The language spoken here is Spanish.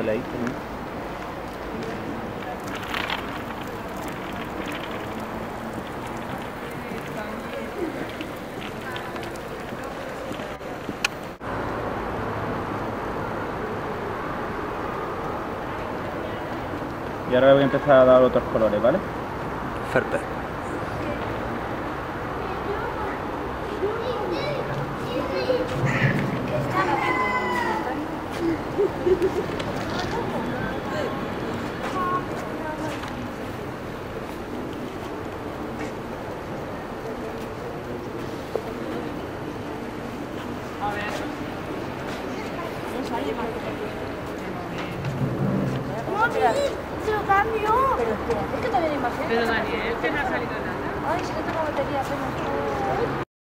peladito, ¿no? Y ahora le voy a empezar a dar otros colores, ¿vale? Perfecto. ¡Se lo cambio! Pero espera, es que todavía no hay imagen. Pero Daniel, que no ha salido nada. Ay, si no tengo batería, apenas.